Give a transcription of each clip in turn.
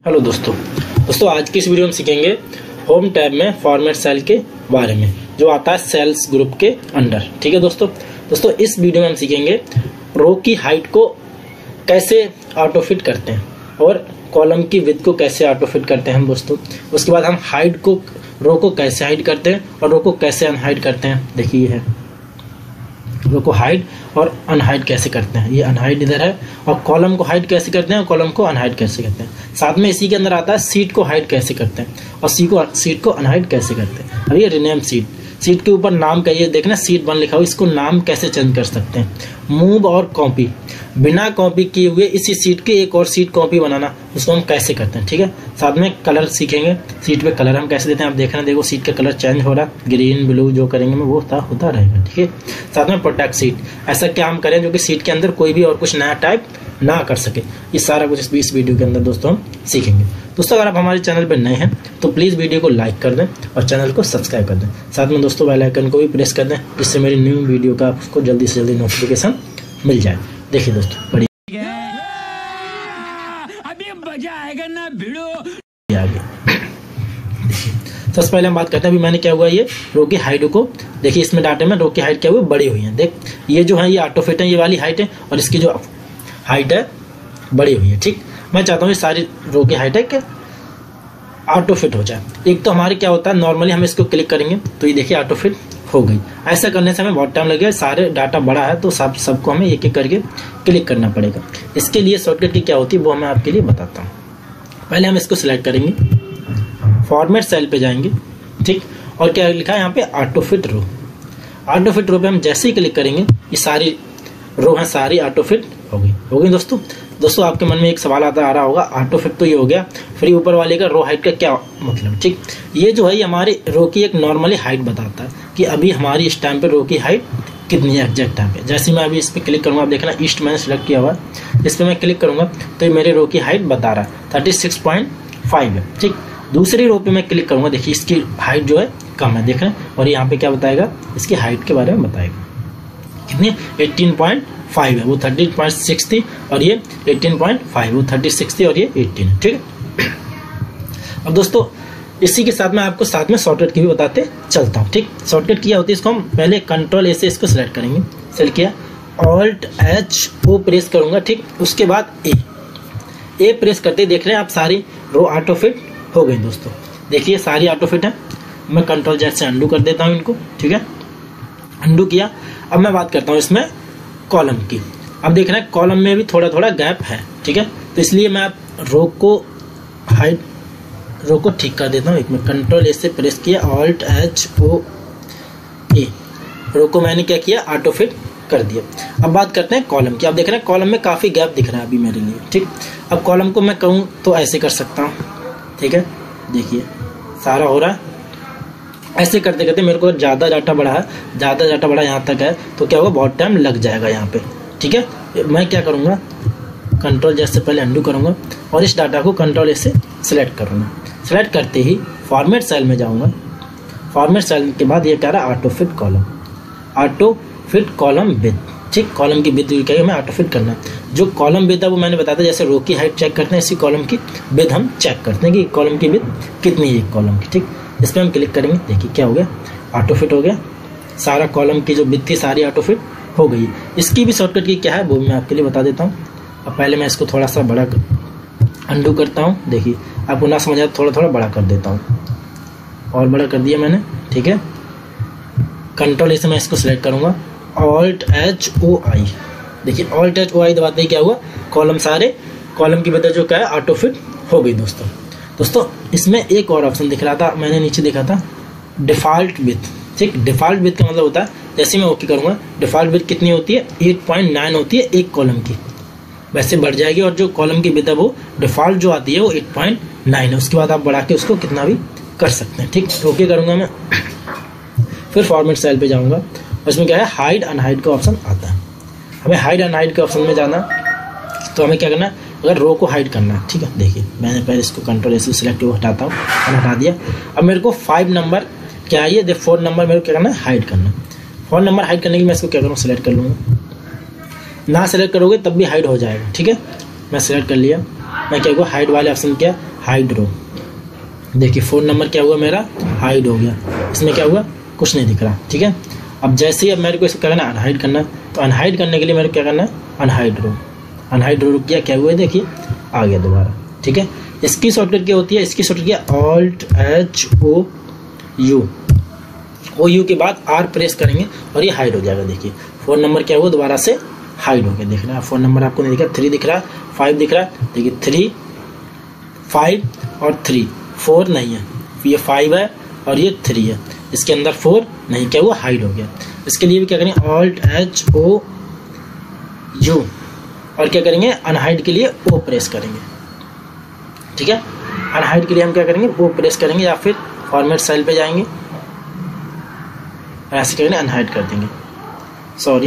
Hello दोस्तों आज की इस वीडियो में सीखेंगे होम टैब में फॉर्मेट सेल के बारे में जो आता है सेल्स ग्रुप के अंडर। ठीक है दोस्तों इस वीडियो में हम सीखेंगे रो की हाइट को कैसे ऑटो फिट करते हैं और कॉलम की विड्थ को कैसे ऑटो फिट करते हैं हम दोस्तों। उसके बाद हम हाइट को रो को कैसे हाइड करते हैं और रो को कैसे अनहाइड करते हैं। देखिए ये है रो को हाइड और अनहाइड कैसे करते हैं, ये अनहाइड इधर है, और कॉलम को हाइड कैसे करते हैं और कॉलम को अनहाइड कैसे करते हैं। साथ में इसी के अंदर आता है सीट को हाइड कैसे करते हैं और सीट को अनहाइड कैसे करते हैं। अब ये रिनेम सीट के ऊपर नाम का ये देखना सीट 1 लिखा हो, इसको नाम कैसे चेंज कर सकते हैं। मूव और कॉपी, बिना कॉपी किए हुए इसी सीट की एक और सीट कॉपी बनाना, उसको हम कैसे करते हैं। ठीक है, साथ में कलर सीखेंगे, सीट पे कलर हम कैसे देते हैं। आप देखना, देखो सीट का कलर चेंज हो रहा है, ग्रीन ब्लू जो करेंगे मैं वो होता रहेगा। ठीक है, साथ में प्रोटेक्ट सीट, ऐसा क्या हम करें जो कि सीट के अंदर कोई भी और कुछ नया टाइप ना कर सके। ये सारा कुछ इस वीडियो के अंदर दोस्तों हम सीखेंगे। दोस्तों अगर आप हमारे चैनल पर नए हैं तो प्लीज़ वीडियो को लाइक कर दें और चैनल को सब्सक्राइब कर दें। साथ में दोस्तों बेल आइकन को भी प्रेस कर दें जिससे मेरी न्यू वीडियो का आपको जल्दी से जल्दी नोटिफिकेशन मिल जाए। देखिए दोस्तों बड़ी अभी मजा आएगा ना भिड़ो आगे। सबसे पहले हम बात करते हैं अभी मैंने क्या हुआ, ये रो की हाइट को देखिए, इसमें डाटे में रो की हाइट क्या हुई, बड़ी हुई है। देख ये जो है ये ऑटो फिट है, ये वाली हाइट है, और इसकी जो हाइट है बड़ी हुई है। ठीक, मैं चाहता हूँ ये सारी रो की हाइट है कि ऑटो फिट हो जाए। एक तो हमारे क्या होता है, नॉर्मली हम इसको क्लिक करेंगे तो ये देखिए ऑटो फिट हो गई। ऐसा करने से हमें बहुत टाइम लगेगा, सारे डाटा बड़ा है तो सबको हमें एक एक करके क्लिक करना पड़ेगा। इसके लिए शॉर्टकट की क्या होती है वो मैं आपके लिए बताता हूँ। पहले हम इसको सिलेक्ट करेंगे, फॉर्मेट सेल पे जाएंगे, ठीक, और क्या लिखा है यहाँ पे auto fit row. Auto fit row पे हम जैसे ही क्लिक करेंगे ये सारी रो है सारी ऑटो फिट हो गई दोस्तों आपके मन में एक सवाल आ रहा होगा, ऑटो फिट तो ये हो गया, फिर ऊपर वाले का रो हाइट का क्या मतलब। ठीक, ये जो है ये हमारी रो की एक नॉर्मली हाइट बताता है कि अभी हमारी इस टाइम पे रो की हाइट कितनी है एग्जैक्ट टाइम पे। जैसे मैं अभी इस पर क्लिक करूंगा, आप देखना ईस्ट मैंने सेलेक्ट किया हुआ, इस पर मैं क्लिक करूंगा तो ये मेरे रो की हाइट बता रहा है 36.5 है। ठीक, दूसरी रो पे मैं क्लिक करूंगा, देखिए इसकी हाइट जो है कम है, देख रहे हैं, और यहाँ पे क्या बताएगा, इसकी हाइट के बारे में बताएगा कितनी, 18.5 है, वो 30.6 थी, और ये 18.5, वो 36 थी और ये 18 है। ठीक है, अब दोस्तों इसी के साथ में आपको साथ में शॉर्टकट की भी बताते चलता हूँ। ठीक, शॉर्टकट क्या होती है, इसको हम पहले कंट्रोल ए से इसको सिलेक्ट करेंगे, सेलेक्ट किया, ऑल्ट एच ओ प्रेस करूंगा। ठीक, उसके बाद ए प्रेस करते देख रहे हैं आप सारी रो ऑटो फिट हो गई दोस्तों। देखिए सारी ऑटो फिट है, मैं कंट्रोल जेड से अंडू कर देता हूँ इनको। ठीक है, अंडू किया। अब मैं बात करता हूँ इसमें कॉलम की। अब देख रहे हैं कॉलम में भी थोड़ा थोड़ा गैप है। ठीक है, तो इसलिए मैं रो को ठीक कर देता हूँ। एक में कंट्रोल ए से प्रेस किया, ऑल्ट एच ओ ए, रो को मैंने क्या किया, ऑटो फिट कर दिया। अब बात करते हैं कॉलम की। आप देख रहे हैं कॉलम में काफ़ी गैप दिख रहा है अभी मेरे लिए। ठीक, अब कॉलम को मैं कहूँ तो ऐसे कर सकता हूँ। ठीक है, देखिए सारा हो रहा है। ऐसे करते करते मेरे को ज़्यादा डाटा बढ़ा यहाँ तक है तो क्या होगा, बहुत टाइम लग जाएगा यहाँ पे। ठीक है, मैं क्या करूँगा, कंट्रोल जैसे पहले अंडू करूँगा और इस डाटा को कंट्रोल ए से सिलेक्ट करूँगा। सिलेक्ट करते ही फॉर्मेट सेल में जाऊँगा। फॉर्मेट सेल के बाद ये कह रहा है ऑटो फिट कॉलम विड्थ। ठीक, कॉलम की विड्थ क्या है, हमें ऑटो फिट करना है। जो कॉलम विड्थ है वो मैंने बताया था, जैसे रो की हाइट चेक करते हैं इसी कॉलम की विड्थ हम चेक करते हैं कि कॉलम की विड्थ कितनी है एक कॉलम की। ठीक, इस पर हम क्लिक करेंगे, देखिए क्या हो गया, ऑटो फिट हो गया। सारा कॉलम की जो विड्थ थी सारी ऑटो फिट हो गई। इसकी भी शॉर्टकट की क्या है वो मैं आपके लिए बता देता हूँ। अब पहले मैं इसको थोड़ा सा बड़ा अंडू करता हूँ, देखिए आपको ना समझ आए थोड़ा थोड़ा बड़ा कर देता हूँ, और बड़ा कर दिया मैंने। ठीक है, कंट्रोल से मैं इसको सिलेक्ट करूँगा, ऑल्ट एच ओ आई, देखिए ऑल्ट एच ओ आई दबाते ही क्या हुआ, सारे कॉलम की विड्थ जो क्या है ऑटो फिट हो गई दोस्तों इसमें एक और ऑप्शन दिख रहा था, मैंने नीचे देखा था डिफ़ॉल्ट विड्थ। ठीक, डिफ़ॉल्ट विड्थ का मतलब होता है जैसे मैं ओके करूँगा डिफ़ॉल्ट विड्थ कितनी होती है, 8.9 होती है एक कॉलम की, वैसे बढ़ जाएगी, और जो कॉलम की विड्थ है वो डिफ़ॉल्ट जो आती है वो 8.9 है। उसके बाद आप बढ़ा के उसको कितना भी कर सकते हैं। ठीक, ओके करूँगा मैं, फिर फॉर्मेट सेल पे जाऊँगा, उसमें क्या है हाइड अनहाइड का ऑप्शन आता है। हमें हाइड अनहाइड के ऑप्शन में जाना तो हमें क्या करना है, अगर रो को हाइड करना है। ठीक है, देखिए मैंने पहले इसको कंट्रोल ऐसे सिलेक्ट हटाता हूँ, हटा दिया। अब मेरे को 5 नंबर क्या है, ये 4 नंबर मेरे को क्या करना है, हाइड करना है। 4 नंबर हाइड करने की मैं इसको क्या करूँ, सिलेक्ट कर लूँगा। ना सिलेक्ट करोगे तब भी हाइड हो जाएगा। ठीक है, मैं सिलेक्ट कर लिया, मैं क्या हुआ हाइड वाले ऑप्शन क्या हाइड रो। देखिए 4 नंबर क्या हुआ मेरा हाइड हो गया, इसमें क्या हुआ कुछ नहीं दिख रहा। ठीक है, अब जैसे ही अब मेरे को इसको क्या करना है अनहाइड करना, तो अनहाइड करने के लिए मेरे को क्या करना है अनहाइड रो। अनहाइड रो किया, क्या हुआ देखिए आ गया दोबारा। ठीक है, इसकी शॉर्टकट क्या होती है, इसकी शॉर्टकट क्या ऑल्ट एच ओ यू के बाद आर प्रेस करेंगे और ये हाइड हो जाएगा। देखिए 4 नंबर क्या हुआ दोबारा से हाइड हो गया। देख रहा है 4 नंबर आपको नहीं दिख रहा, 3 दिख रहा है, 5 दिख रहा है। देखिए 3 5 और 3 4 नहीं है, ये 5 है और ये 3 है, इसके अंदर 4 नहीं, क्या हुआ हाइड हो गया। इसके लिए भी क्या करेंगे ऑल्ट एच ओ यू और क्या करेंगे अनहाइड के लिए ओ प्रेस करेंगे। ठीक है, अनहाइड के लिए हम क्या करेंगे ओ प्रेस करेंगे या फिर फॉर्मेट सेल पे जाएंगे, ऐसे करेंगे अनहाइड कर देंगे। सॉरी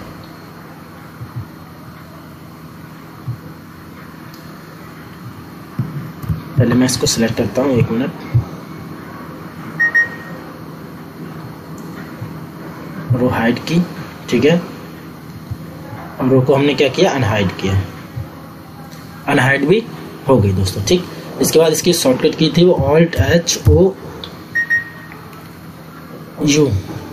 पहले मैं इसको सिलेक्ट करता हूँ, 1 मिनट। रो हाइड की, ठीक है, और रो को हमने क्या किया अनहाइड किया, अनहाइड भी हो गई दोस्तों। ठीक, इसके बाद इसकी शॉर्टकट की थी वो ऑल्ट एच ओ यू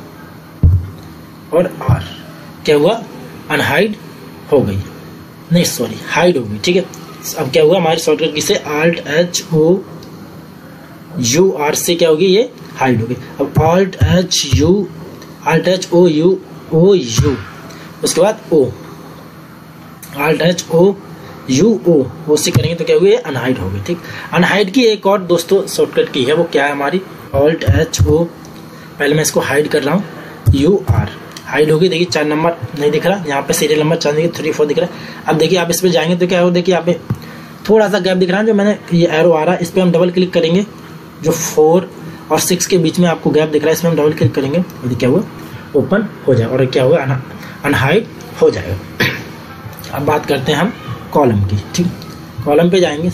और आर, क्या हुआ अनहाइड हो गई, नहीं सॉरी हाइड हो गई। ठीक है, अब क्या हुआ हमारी शॉर्टकट की से alt H O U R से क्या होगी ये हाइड हो गई। अब ऑल्ट एच ओ यू उसके बाद O, alt H O U O से करेंगे तो क्या हुई अनहाइड हो गई। ठीक, अनहाइड की एक और दोस्तों शॉर्टकट की है, वो क्या है हमारी ऑल्ट एच ओ, पहले मैं इसको हाइड कर रहा हूँ, यू आर हाइड होगी। देखिए 4 नंबर नहीं दिख रहा, यहाँ पे सीरियल नंबर 4 3 4 दिख रहा है। अब देखिए आप इस पे जाएंगे तो क्या हो, देखिए यहाँ पे थोड़ा सा गैप दिख रहा है, जो मैंने ये एरो आ रहा है इस पर हम डबल क्लिक करेंगे, जो 4 और 6 के बीच में आपको गैप दिख रहा है, इसमें हम डबल क्लिक करेंगे, यदि क्या हुआ ओपन हो जाएगा और क्या हुआ अनहाइड हो जाएगा। अब बात करते हैं हम कॉलम की। ठीक, कॉलम पे जाएंगे,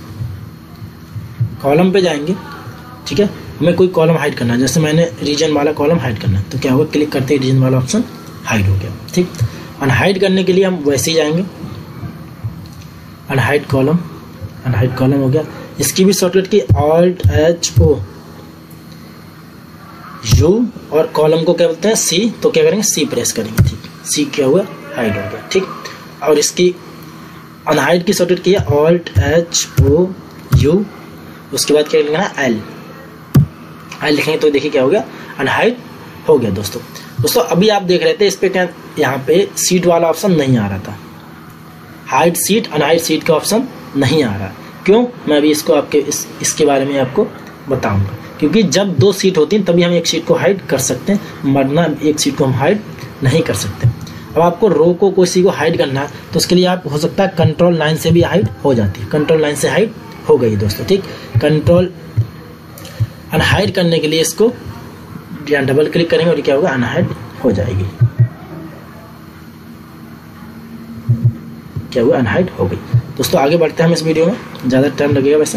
कॉलम पे जाएंगे। ठीक है, हमें कोई कॉलम हाइड करना है, जैसे मैंने रीजन वाला कॉलम हाइड करना है, तो क्या होगा क्लिक करते ही रीजन वाला ऑप्शन हाइड हो गया। ठीक, अनहाइड करने के लिए हम वैसे ही जाएंगे, अनहाइड कॉलम हो गया। इसकी भी shortcut key alt H O U और कॉलम को क्या बोलते हैं सी, तो क्या करेंगे सी प्रेस करेंगे। ठीक, सी क्या हुआ हाइड हो गया। ठीक, और इसकी अनहाइड की शॉर्टकट की है ऑल्ट एच ओ यू, उसके बाद क्या लिखना है एल लिखेंगे तो देखिए क्या हो गया अनहाइड हो गया। दोस्तों अभी आप देख रहे थे इस पे क्या यहाँ पे सीट वाला ऑप्शन नहीं आ रहा था, हाइड सीट अनहाइड सीट का ऑप्शन नहीं आ रहा। क्यों, मैं अभी इसको आपके इसके बारे में आपको बताऊंगा, क्योंकि जब 2 सीट होती हैं तभी हम एक सीट को हाइड कर सकते हैं, वरना एक सीट को हम हाइड नहीं कर सकते। अब आपको रो को किसी को हाइड करना है तो उसके लिए आप हो सकता है कंट्रोल 9 से भी हाइड हो जाती है, कंट्रोल 9 से हाइड हो गई दोस्तों। ठीक, कंट्रोल अनहाइड करने के लिए इसको डबल क्लिक करेंगे और क्या होगा अनहाइड हो जाएगी, क्या हुआ अनहाइड हो गई। दोस्तों आगे बढ़ते हैं हम इस वीडियो में, ज़्यादा टाइम लगेगा वैसे।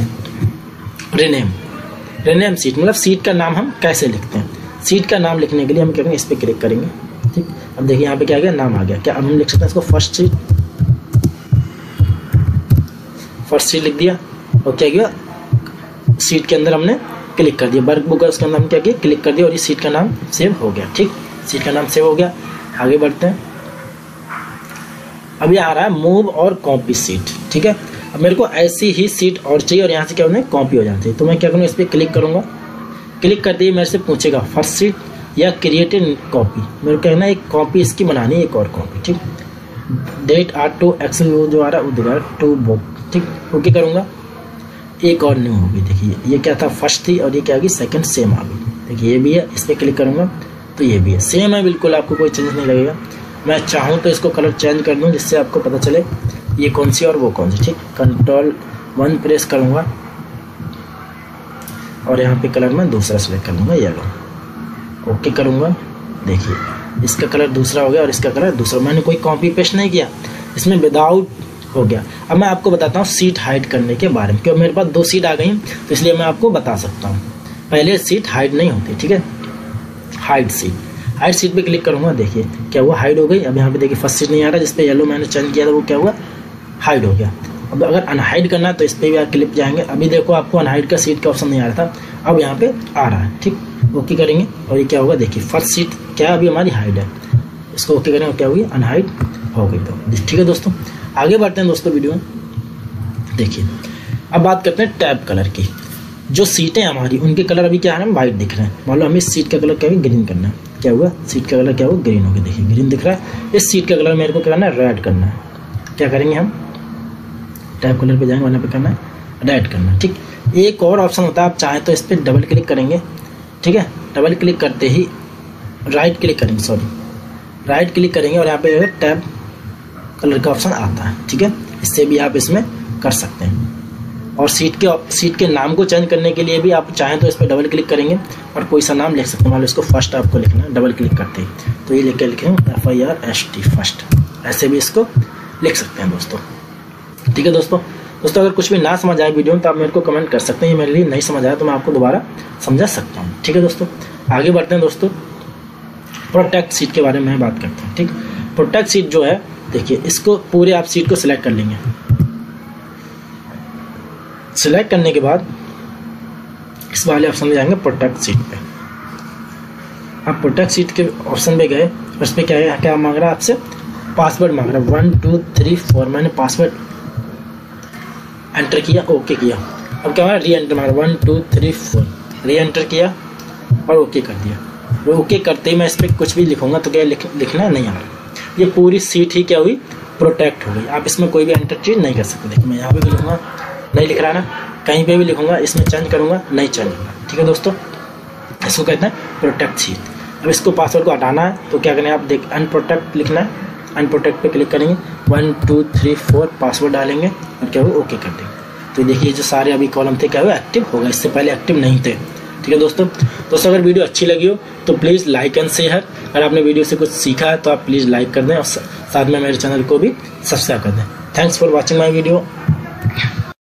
रीनेम सीट, मतलब सीट का नाम हम कैसे लिखते हैं। सीट का नाम लिखने के लिए हम क्या करेंगे इस पर क्लिक करेंगे। ठीक, अब देखिए यहाँ पे क्या आ गया नाम आ गया, क्या हम लिख सकते हैं इसको फर्स्ट सीट लिख दिया और क्या किया सीट के अंदर हमने क्लिक कर दिया, वर्क बुक है उसके अंदर हम क्या किया क्लिक कर दिया और इस सीट का नाम सेव हो गया। ठीक, सीट का नाम सेव हो गया। आगे बढ़ते हैं, अभी आ रहा है मूव और कॉपी सीट। ठीक है, अब मेरे को ऐसी ही सीट और चाहिए और यहाँ से क्या होना है कॉपी हो जाना चाहिए, तो मैं क्या करूँगा इस पर क्लिक करूँगा। क्लिक करते ही मेरे से पूछेगा फर्स्ट सीट या क्रिएटेड कॉपी, मेरे को कहना है एक कॉपी इसकी बनानी है, एक और कॉपी। ठीक, डेट आर टू एक्सेल जो आ रहा है वो दिखा टू बुक। ठीक, ओके करूँगा, एक और न्यू होगी। देखिए ये क्या था फर्स्ट थी और ये क्या होगी सेकंड सेम आ गई। देखिए ये भी है, इस पर क्लिक करूँगा तो ये भी है, सेम है बिल्कुल, आपको कोई चेंज नहीं लगेगा। मैं चाहूँ तो इसको कलर चेंज कर दूँ जिससे आपको पता चले ये कौन सी और वो कौन सी। ठीक, कंट्रोल 1 प्रेस करूँगा और यहाँ पे कलर मैं दूसरा सेलेक्ट कर लूँगा येलो, ओके करूँगा। देखिए इसका कलर दूसरा हो गया और इसका कलर दूसरा, मैंने कोई कॉपी पेस्ट नहीं किया, इसमें विदाउट हो गया। अब मैं आपको बताता हूँ सीट हाइड करने के बारे में, क्योंकि मेरे पास 2 सीट आ गई तो इसलिए मैं आपको बता सकता हूँ। पहले सीट हाइड नहीं होती। ठीक है, हाइड सीट पे क्लिक करूँगा, देखिए क्या हुआ हाइड हो गई। अब यहाँ पे देखिए फर्स्ट सीट नहीं आ रहा, जिसपे येलो मैंने चेंज किया था वो क्या हुआ हाइड हो गया। अब अगर अनहाइड करना है तो इस पर भी आप क्लिक जाएंगे। अभी देखो आपको अनहाइड का सीट का ऑप्शन नहीं आ रहा था, अब यहाँ पे आ रहा है। ठीक, ओके करेंगे और ये क्या होगा देखिए, फर्स्ट सीट क्या अभी हमारी हाइड है, इसको ओके करेंगे और क्या होगी, अनहाइड हो गई। तो ठीक है दोस्तों, आगे बढ़ते हैं दोस्तों वीडियो में। देखिए अब बात करते हैं टैब कलर की। जो सीटें हमारी उनके कलर अभी क्या है, वाइट दिख रहे हैं। मान लो हमें सीट का कलर क्या है, ग्रीन करना है। क्या हुआ, सीट का कलर क्या हुआ, ग्रीन हो गया। देखिए ग्रीन दिख रहा है। इस सीट का कलर मेरे को क्या करना है, रेड करना है। क्या करेंगे हम, टैब कलर पे जाएंगे, वहाँ पे करना है रेड करना है। ठीक, एक और ऑप्शन होता है, आप चाहें तो इस पर डबल क्लिक करेंगे। ठीक है, डबल क्लिक करते ही राइट क्लिक करेंगे, सॉरी राइट क्लिक करेंगे और यहाँ पे टैब कलर का ऑप्शन आता है। ठीक है, इससे भी आप इसमें कर सकते हैं। और सीट के नाम को चेंज करने के लिए भी आप चाहें तो इस पर डबल क्लिक करेंगे और कोई सा नाम लिख सकते हैं। मान लो इसको फर्स्ट आपको लिखना है, डबल क्लिक करते ही तो ये लिख के लिखेंगे FIRST फर्स्ट, ऐसे भी इसको लिख सकते हैं दोस्तों। ठीक है दोस्तों, अगर कुछ भी ना समझ आए वीडियो में तो आप मेरे को कमेंट कर सकते हैं। ये मेरे लिए नहीं समझ आया तो मैं आपको दोबारा समझा सकता हूँ। ठीक है दोस्तों, आगे बढ़ते हैं दोस्तों। प्रोटेक्ट सीट के बारे में बात करते हैं। ठीक, प्रोटेक्ट सीट जो है, देखिए इसको पूरे आप सीट को सिलेक्ट कर लेंगे। सिलेक्ट करने के बाद इस वाले ऑप्शन में जाएंगे प्रोटेक्ट सीट पे। आप प्रोटेक्ट सीट के ऑप्शन पे गए, उस पर क्या मांग रहा है आपसे, पासवर्ड मांग रहा है 1 2 3 4। मैंने पासवर्ड एंटर किया, ओके किया। अब क्या हुआ, री एंटर मांग रहा है 1 2 3 4, री एंटर किया और ओके कर दिया। ओके करते ही मैं इस पर कुछ भी लिखूंगा तो क्या लिखना नहीं आ रहा, ये पूरी सीट ही क्या हुई, प्रोटेक्ट हो गई। आप इसमें कोई भी एंटर चीज नहीं कर सकते। देखिए मैं यहाँ पे भी लिखूंगा, नहीं लिख रहा ना, कहीं पे भी लिखूंगा, इसमें चेंज करूंगा, नहीं चेंज होगा। ठीक है दोस्तों, इसको कहते हैं प्रोटेक्ट सीट। अब इसको पासवर्ड को हटाना है तो क्या करें, आप देख अनप्रोटेक्ट लिखना है, अनप्रोटेक्ट पे क्लिक करेंगे, 1 2 3 4 पासवर्ड डालेंगे और क्या होगा, ओके कर देंगे। तो देखिए जो सारे अभी कॉलम थे क्या हुआ, एक्टिव होगा, इससे पहले एक्टिव नहीं थे। ठीक है दोस्तों, अगर वीडियो अच्छी लगी हो तो प्लीज़ लाइक एंड शेयर। अगर आपने वीडियो से कुछ सीखा है तो आप प्लीज़ लाइक कर दें और साथ में मेरे चैनल को भी सब्सक्राइब कर दें। Thanks for watching my video.